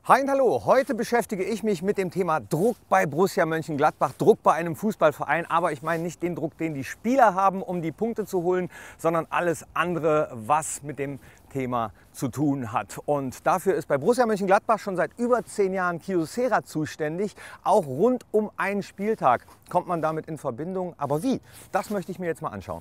Hi und hallo, heute beschäftige ich mich mit dem Thema Druck bei Borussia Mönchengladbach, Druck bei einem Fußballverein. Aber ich meine nicht den Druck, den die Spieler haben, um die Punkte zu holen, sondern alles andere, was mit dem Thema zu tun hat. Und dafür ist bei Borussia Mönchengladbach schon seit über 10 Jahren Kyocera zuständig. Auch rund um einen Spieltag kommt man damit in Verbindung. Aber wie? Das möchte ich mir jetzt mal anschauen.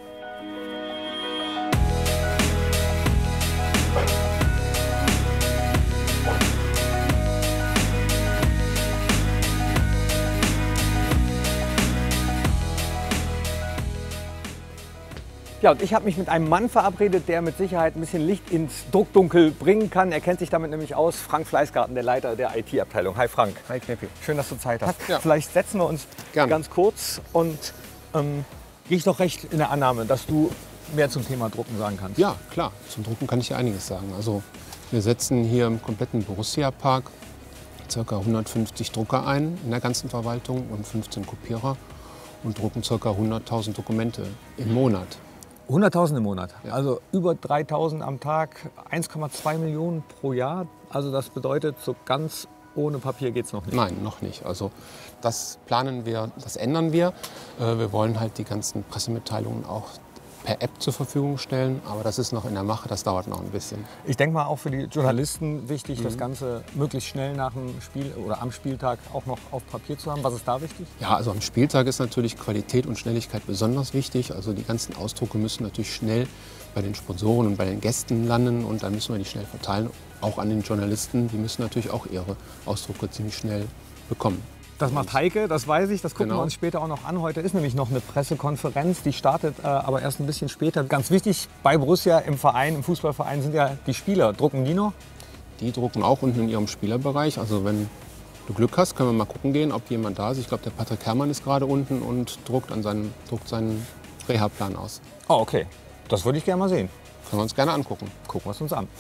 Ja, und ich habe mich mit einem Mann verabredet, der mit Sicherheit ein bisschen Licht ins Druckdunkel bringen kann. Er kennt sich damit nämlich aus. Frank Fleißgarten, der Leiter der IT-Abteilung. Hi Frank. Hi Knippi. Schön, dass du Zeit hast. Ja. Vielleicht setzen wir uns ganz kurz und gehe ich doch recht in der Annahme, dass du mehr zum Thema Drucken sagen kannst. Ja, klar. Zum Drucken kann ich ja einiges sagen. Also wir setzen hier im kompletten Borussia-Park ca. 150 Drucker ein in der ganzen Verwaltung und 15 Kopierer und drucken ca. 100.000 Dokumente im Monat. 100.000 im Monat, ja. Also über 3.000 am Tag, 1,2 Millionen pro Jahr. Also das bedeutet, so ganz ohne Papier geht es noch nicht. Nein, noch nicht. Also das planen wir, das ändern wir. Wir wollen halt die ganzen Pressemitteilungen auch per App zur Verfügung stellen, aber das ist noch in der Mache, das dauert noch ein bisschen. Ich denke mal auch für die Journalisten wichtig, das Ganze möglichst schnell nach dem Spiel oder am Spieltag auch noch auf Papier zu haben. Was ist da wichtig? Ja, also am Spieltag ist natürlich Qualität und Schnelligkeit besonders wichtig. Also die ganzen Ausdrucke müssen natürlich schnell bei den Sponsoren und bei den Gästen landen und dann müssen wir die schnell verteilen. Auch an den Journalisten, die müssen natürlich auch ihre Ausdrucke ziemlich schnell bekommen. Das macht Heike, das weiß ich, das gucken wir uns später auch noch an. Heute ist nämlich noch eine Pressekonferenz, die startet aber erst ein bisschen später. Ganz wichtig bei Borussia im Verein, im Fußballverein sind ja die Spieler. Drucken die noch? Die drucken auch unten in ihrem Spielerbereich. Also wenn du Glück hast, können wir mal gucken gehen, ob jemand da ist. Ich glaube, der Patrick Herrmann ist gerade unten und druckt seinen Reha-Plan aus. Oh, okay. Das würde ich gerne mal sehen. Können wir uns gerne angucken. Gucken wir es uns an.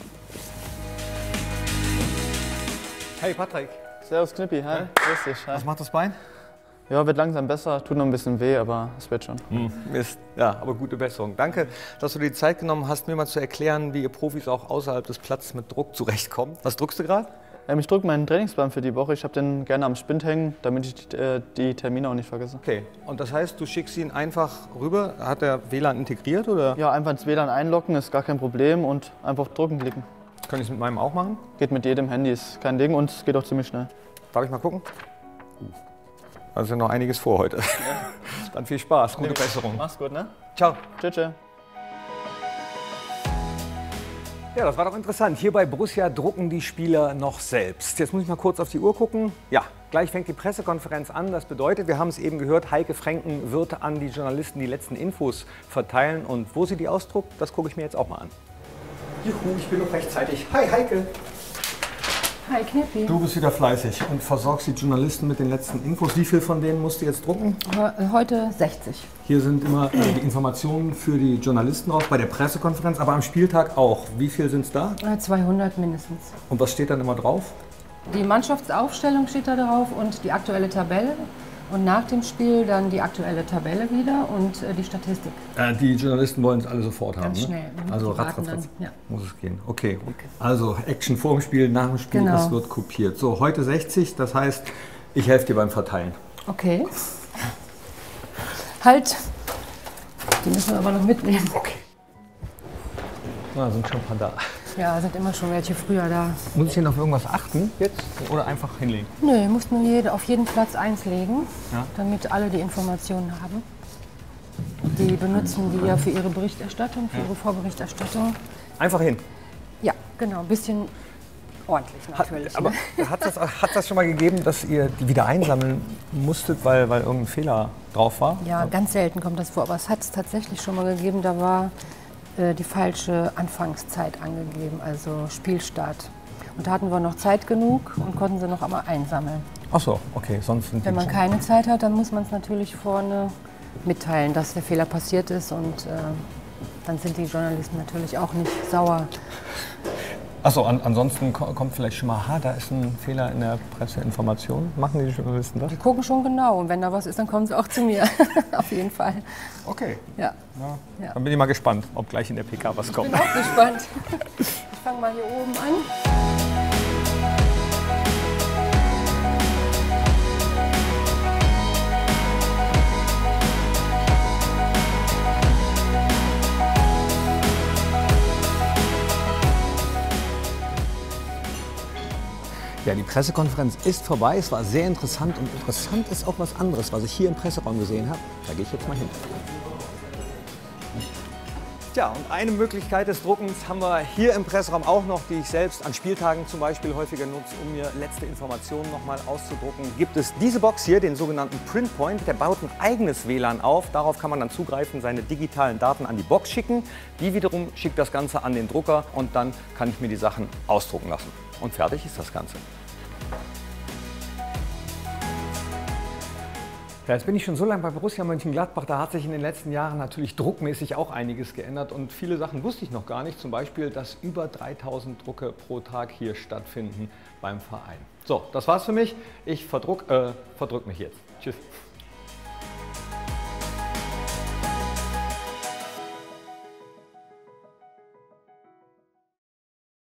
Hey Patrick. Servus Knippi, hi. Grüß dich. Hi. Was macht das Bein? Ja, wird langsam besser, tut noch ein bisschen weh, aber es wird schon. Mist. Ja, aber gute Besserung. Danke, dass du dir die Zeit genommen hast, mir mal zu erklären, wie ihr Profis auch außerhalb des Platzes mit Druck zurechtkommt. Was druckst du gerade? Ich drücke meinen Trainingsplan für die Woche. Ich habe den gerne am Spind hängen, damit ich die Termine auch nicht vergesse. Okay, und das heißt, du schickst ihn einfach rüber? Hat der WLAN integriert? Oder? Ja, einfach ins WLAN einloggen, ist gar kein Problem und einfach drucken klicken. Kann ich es mit meinem auch machen? Geht mit jedem Handy, ist kein Ding und es geht auch ziemlich schnell. Darf ich mal gucken? Also ist ja noch einiges vor heute. Ja. Dann viel Spaß, gute Besserung. Mach's gut, ne? Ciao. Tschüss. Tschüss. Ja, das war doch interessant. Hier bei Borussia drucken die Spieler noch selbst. Jetzt muss ich mal kurz auf die Uhr gucken. Ja, gleich fängt die Pressekonferenz an. Das bedeutet, wir haben es eben gehört, Heike Fränken wird an die Journalisten die letzten Infos verteilen. Und wo sie die ausdruckt, das gucke ich mir jetzt auch mal an. Juhu, ich bin noch rechtzeitig. Hi Heike. Hi Knippi. Du bist wieder fleißig und versorgst die Journalisten mit den letzten Infos. Wie viel von denen musst du jetzt drucken? Heute 60. Hier sind immer die Informationen für die Journalisten auch bei der Pressekonferenz, aber am Spieltag auch. Wie viel sind es da? 200 mindestens. Und was steht dann immer drauf? Die Mannschaftsaufstellung steht da drauf und die aktuelle Tabelle. Und nach dem Spiel dann die aktuelle Tabelle wieder und die Statistik. Die Journalisten wollen es alle sofort haben, Ganz schnell. Ne? Also Die ratzfatz warten dann, ja. muss es gehen. Okay. Also Action vor dem Spiel, nach dem Spiel, Genau. Das wird kopiert. So, heute 60, das heißt, ich helfe dir beim Verteilen. Okay. Halt. Die müssen wir aber noch mitnehmen. Okay. Na, sind schon ein paar da. Ja, sind immer schon welche früher da. Muss ich hier noch irgendwas achten jetzt oder einfach hinlegen? Nö, muss nur auf jeden Platz eins legen, Ja. damit alle die Informationen haben. Die benutzen die ja für ihre Berichterstattung, für ihre Vorberichterstattung. Einfach hin. Ja, genau, ein bisschen ordentlich natürlich. Aber hat das schon mal gegeben, dass ihr die wieder einsammeln musstet, weil irgendein Fehler drauf war? Ja, ganz selten kommt das vor, aber es hat es tatsächlich schon mal gegeben, da war die falsche Anfangszeit angegeben, also Spielstart. Und da hatten wir noch Zeit genug und konnten sie noch einmal einsammeln. Ach so, okay, sonst sind die Wenn man schon- keine Zeit hat, dann muss man es natürlich vorne mitteilen, dass der Fehler passiert ist und dann sind die Journalisten natürlich auch nicht sauer. Achso, ansonsten kommt vielleicht schon mal, da ist ein Fehler in der Presseinformation. Machen die Journalisten das? Die gucken schon genau und wenn da was ist, dann kommen sie auch zu mir. Auf jeden Fall. Okay. Ja. Ja. Dann bin ich mal gespannt, ob gleich in der PK was Ich kommt. bin auch gespannt. Ich fange mal hier oben an. Ja, die Pressekonferenz ist vorbei. Es war sehr interessant und interessant ist auch was anderes, was ich hier im Presseraum gesehen habe. Da gehe ich jetzt mal hin. Ja, und eine Möglichkeit des Druckens haben wir hier im Presseraum auch noch, die ich selbst an Spieltagen zum Beispiel häufiger nutze, um mir letzte Informationen nochmal auszudrucken. Gibt es diese Box hier, den sogenannten Printpoint, der baut ein eigenes WLAN auf. Darauf kann man dann zugreifen, seine digitalen Daten an die Box schicken. Die wiederum schickt das Ganze an den Drucker und dann kann ich mir die Sachen ausdrucken lassen. Und fertig ist das Ganze. Ja, jetzt bin ich schon so lange bei Borussia Mönchengladbach, da hat sich in den letzten Jahren natürlich druckmäßig auch einiges geändert und viele Sachen wusste ich noch gar nicht, zum Beispiel, dass über 3000 Drucke pro Tag hier stattfinden beim Verein. So, das war's für mich. Ich verdrück mich jetzt. Tschüss.